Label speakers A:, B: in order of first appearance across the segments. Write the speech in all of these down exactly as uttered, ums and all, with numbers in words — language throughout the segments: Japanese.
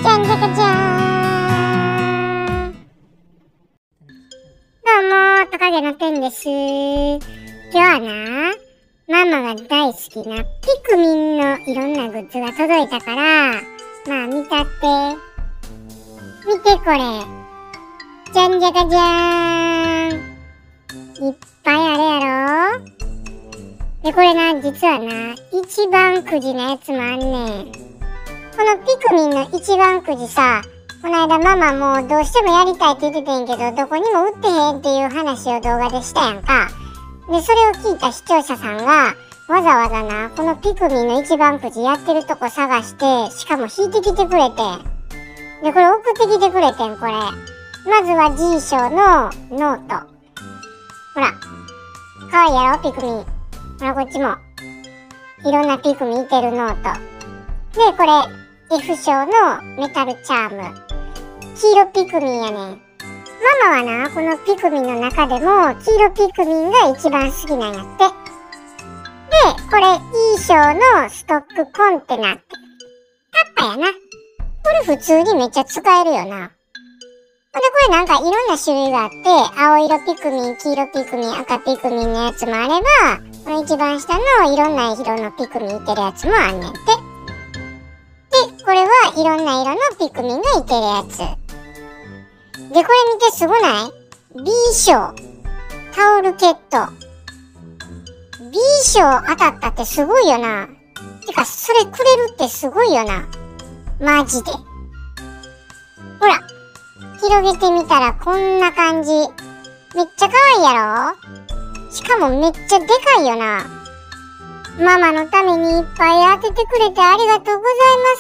A: じゃんじゃかじゃーん。どうもー、トカゲのてんです。今日はな、ママが大好きなピクミンのいろんなグッズが届いたから、まあ見たって。見てこれ。じゃんじゃかじゃーん。いっぱいあるやろ。で、これな、実はな、一番くじのやつもあんねん。このピクミンの一番くじさ、この間ママもどうしてもやりたいって言ってたんやけど、どこにも売ってへんっていう話を動画でしたやんか。で、それを聞いた視聴者さんが、わざわざな、このピクミンの一番くじやってるとこ探して、しかも引いてきてくれてん。で、これ送ってきてくれてん、これ。まずは G 賞のノート。ほら。かわいいやろ、ピクミン。ほら、こっちも。いろんなピクミンいてるノート。で、これ、F 賞のメタルチャーム。黄色ピクミンやねん。ママはな、このピクミンの中でも、黄色ピクミンが一番好きなんやって。で、これ、E 賞のストックコンテナって。タッパやな。これ普通にめっちゃ使えるよな。で、これなんかいろんな種類があって、青色ピクミン、黄色ピクミン、赤ピクミンのやつもあれば、この一番下のいろんな色のピクミンいてるやつもあんねんて。で、これはいろんな色のピクミンがいてるやつ。で、これ見てすごない？ B 賞。タオルケット。B 賞当たったってすごいよな。てか、それくれるってすごいよな。マジで。ほら。広げてみたらこんな感じ。めっちゃ可愛いやろ？しかもめっちゃでかいよな。ママのためにいっぱい当ててくれてありがとうござ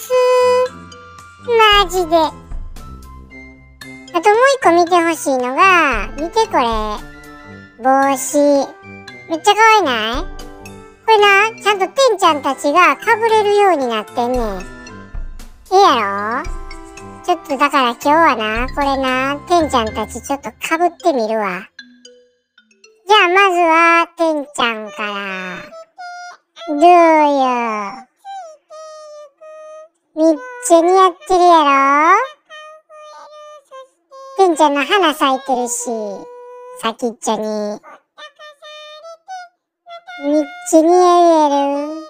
A: います。マジで。あともう一個見てほしいのが、見てこれ。帽子。めっちゃ可愛いない？これな、ちゃんとてんちゃんたちが被れるようになってんねん。ええやろ？ちょっとだから今日はな、これな、てんちゃんたちちょっと被ってみるわ。じゃあまずは、てんちゃんから。どうよ。めっちゃ似合ってるやろ？てんちゃんの花咲いてるし、先っちょに。めっちゃ似合うやろ？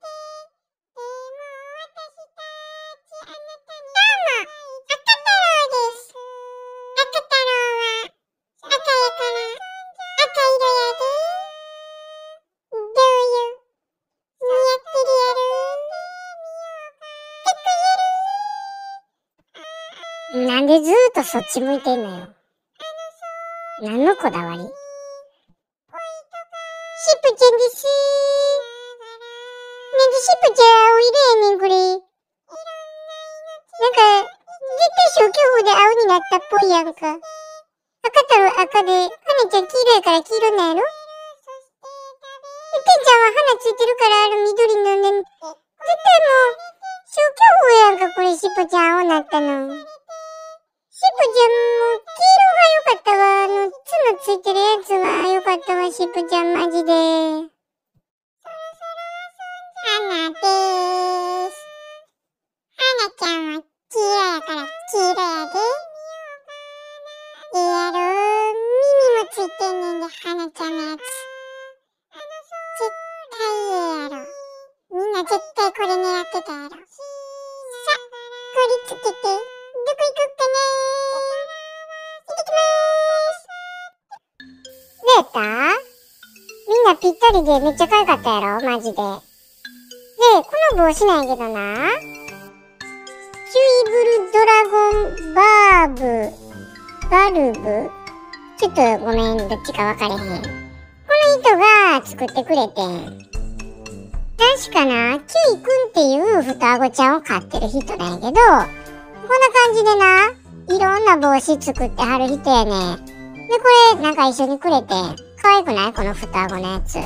A: なんでずーっとそっち向いてんのよ。何のこだわり？しっぷちゃんです。なんでしっぷちゃん青入れやねん、これ。なんか、絶対消去法で青になったっぽいやんか。赤太郎赤で、花ちゃん黄色やから黄色なんやろ？てんちゃんは花ついてるからある緑のね、絶対もう、消去法やんか、これしっぷちゃん青なったの。しっぷちゃんも黄色が良かったわ。あの、角ついてるやつは良かったわ、しっぷちゃんマジで。花でーす。花ちゃんは黄色やから黄色やで。ええやろ？耳もついてんねんで、花ちゃんのやつ。絶対ええやろ。みんな絶対これ狙ってたやろ。さ、これつけて、どこ行こっかなー。どうやった？みんなぴったりでめっちゃ可愛かったやろ？マジで。で、この帽子なんやけどな。キュイブルドラゴンバーブ、バルブ？ちょっとごめん、どっちか分かれへん。この人が作ってくれてん。確かな、キュイくんっていう双子ちゃんを飼ってる人なんやけど、こんな感じでな、いろんな帽子作ってはる人やねん。で、これ、なんか一緒にくれて、可愛くない？この双子のやつ。も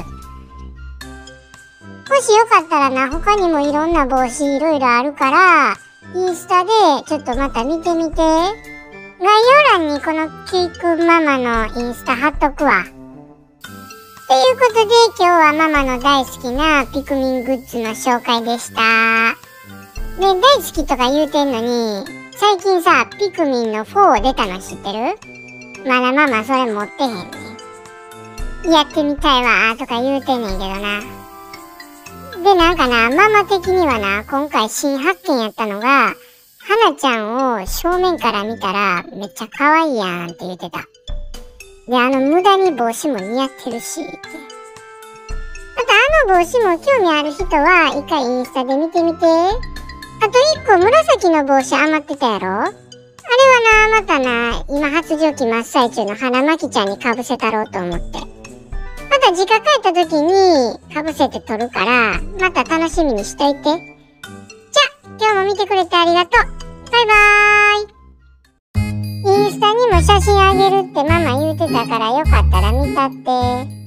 A: しよかったらな、他にもいろんな帽子いろいろあるから、インスタでちょっとまた見てみて。概要欄にこのキュイくんママのインスタ貼っとくわ。ということで、今日はママの大好きなピクミングッズの紹介でした。 で、大好きとか言うてんのに、最近さ、ピクミンのフォー出たの知ってる？まだママそれ持ってへんねん。やってみたいわーとか言うてんねんけどな。で、なんかな、ママ的にはな、今回新発見やったのが、花ちゃんを正面から見たらめっちゃ可愛いやんって言ってた。で、あの無駄に帽子も似合ってるしって。あとあの帽子も興味ある人は一回インスタで見てみて。あと一個紫の帽子余ってたやろ？あれはな、またな、今発情期真っ最中の花巻ちゃんにかぶせたろうと思って。また実家帰った時にかぶせて撮るから、また楽しみにしといて。じゃ、今日も見てくれてありがとう。バイバーイ。インスタにも写真あげるってママ言うてたからよかったら見たって。